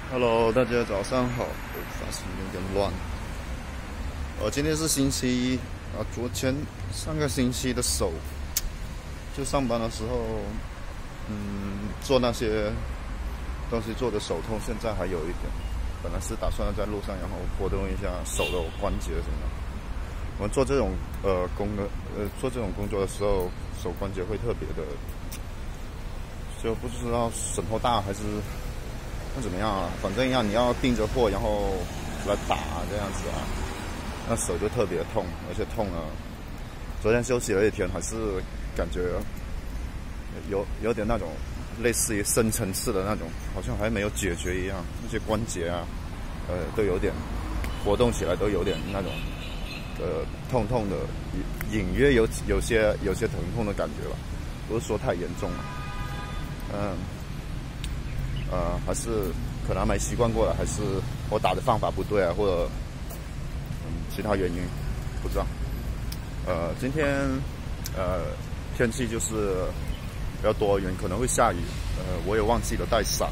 Hello， 大家早上好，我发型有点乱。今天是星期一啊，上个星期的手，就上班的时候，做那些东西做的手痛，现在还有一点。本来是打算在路上，然后活动一下手的关节什么的。我们做这种做这种工作的时候，手关节会特别的，就不知道省头大还是。怎么样啊？反正你要盯着货，然后来打这样子啊，那手就特别痛，而且痛了。昨天休息了一天，还是感觉有点那种类似于深层次的那种，好像还没有解决一样。那些关节啊，都有点活动起来都有点那种痛痛的，隐约有些疼痛的感觉吧，不是说太严重了。还是可能没习惯过了，还是我打的方法不对啊，或者其他原因，不知道。今天天气就是比较多云，可能会下雨。我也忘记了带伞，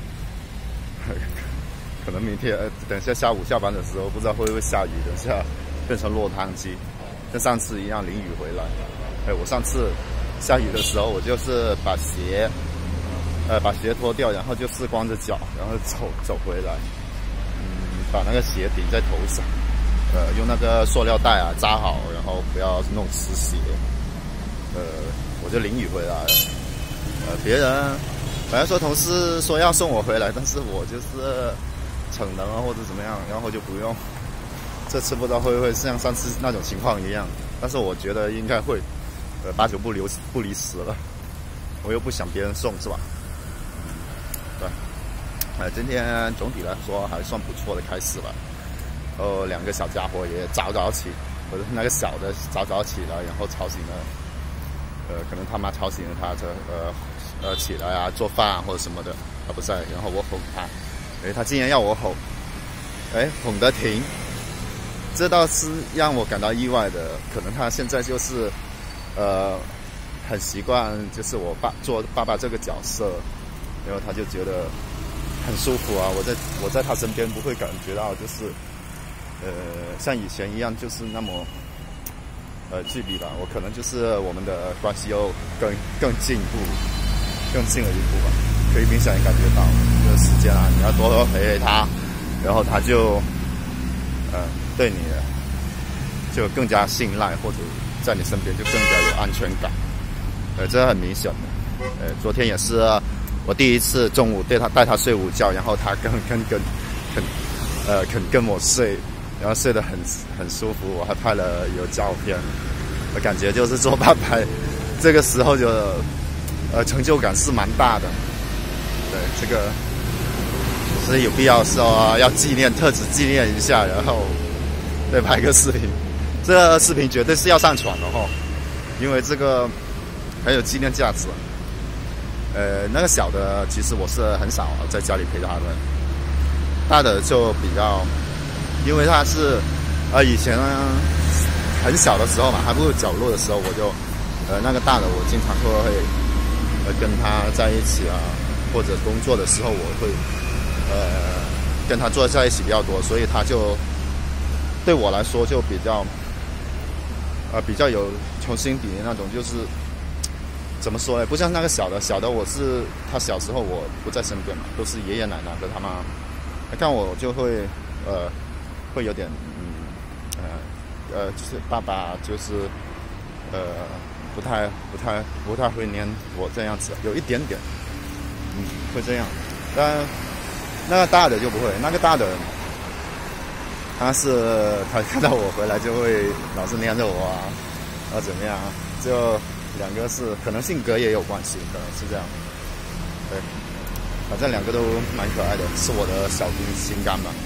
可能明天等下下午下班的时候，不知道会不会下雨，等下变成落汤鸡，跟上次一样淋雨回来。我上次下雨的时候，我就是把鞋脱掉，然后就是光着脚，然后走回来，把那个鞋顶在头上，用那个塑料袋啊扎好，然后不要弄湿鞋，我就淋雨回来了。别人本来说同事说要送我回来，但是我就是逞能啊或者怎么样，然后就不用。这次不知道会不会像上次那种情况一样，但是我觉得应该会，8、9不离10了。我又不想别人送，是吧？对，今天总体来说还算不错的开始吧。2个小家伙也早起，或者那个小的早起来，然后吵醒了，可能他妈吵醒了他，起来啊做饭啊或者什么的，他不在，然后我哄他，他竟然要我吼，哄得停，这倒是让我感到意外的。可能他现在就是很习惯，就是做爸爸这个角色。然后他就觉得很舒服啊！我在他身边不会感觉到就是像以前一样就是那么距离吧。我可能就是我们的关系又更进了一步吧。可以明显感觉到这个时间啊，你要多陪他，然后他就对你就更加信赖，或者在你身边就更加有安全感。这很明显的。昨天也是。我第一次中午带他睡午觉，然后他肯跟我睡，然后睡得很舒服。我还拍了有照片，我感觉就是做爸爸这个时候就成就感是蛮大的。对，这个所以有必要说要特此纪念一下，然后再拍个视频。这个视频绝对是要上传的哈，因为这个很有纪念价值。那个小的其实我是很少在家里陪他的，大的就比较，因为他是以前很小的时候嘛，还不会走路的时候，我就那个大的我经常会跟他在一起啊，或者工作的时候我会跟他坐在一起比较多，所以他就对我来说就比较有从心底的那种就是。怎么说呢？不像那个小的，他小时候我不在身边嘛，都是爷爷奶奶和他妈。他看我就会会有点就是爸爸就是不太会黏我这样子，有一点点会这样。但那个大的就不会，那个大的他看到我回来就会老是黏着我啊，然后怎么样就。2个是可能性格也有关系，可能是这样。对，反正2个都蛮可爱的，是我的小心肝吧。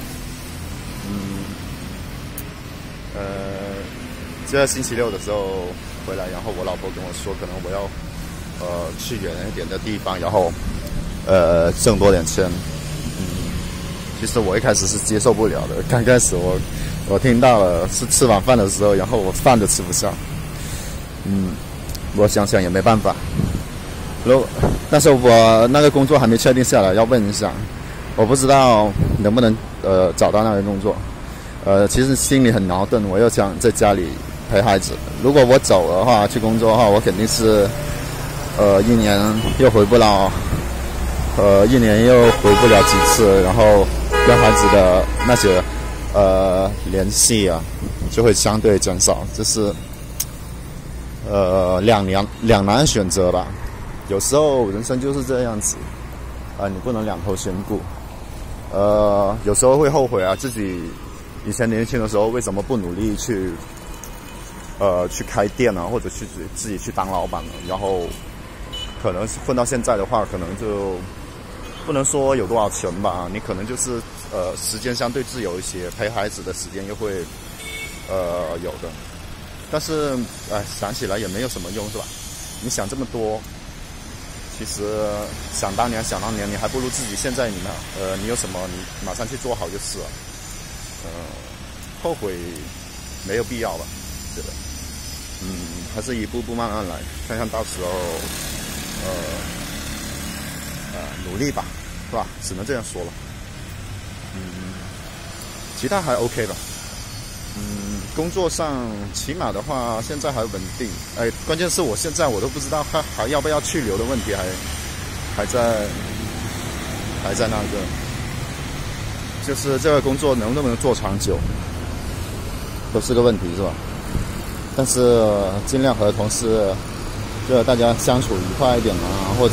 这星期6的时候回来，然后我老婆跟我说，可能我要去远一点的地方，然后挣多点钱。其实我一开始是接受不了的，刚开始我听到了是吃晚饭的时候，然后我饭都吃不上。我想想也没办法，但是我那个工作还没确定下来，要问一下。 我不知道能不能找到那个工作。其实心里很矛盾，我又想在家里陪孩子。如果我走的话，去工作的话，我肯定是一年又回不了，一年又回不了几次，然后跟孩子的那些联系啊，就会相对减少。这是两难选择吧。有时候人生就是这样子你不能两头兼顾。有时候会后悔啊，自己以前年轻的时候为什么不努力去开店啊，或者去自己去当老板呢？然后可能混到现在的话，可能就不能说有多少钱吧，你可能就是时间相对自由一些，陪孩子的时间又会有的。但是想起来也没有什么用，是吧？你想这么多，其实想当年你还不如自己现在你有什么你马上去做好就是了。后悔没有必要吧，觉得还是一步步慢慢来，看看到时候努力吧，是吧？只能这样说了。其他还 OK 吧。工作上起码的话现在还稳定。关键是我现在我都不知道还要不要去留的问题还在那个，就是这个工作能不能做长久都是个问题，是吧？但是尽量和同事就大家相处愉快一点啊，或者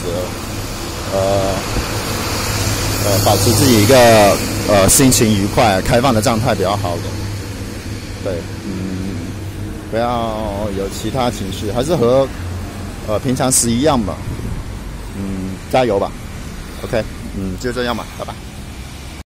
保持自己一个心情愉快开放的状态比较好的。对，不要有其他情绪，还是和平常时一样吧。加油吧。OK，就这样吧，拜拜。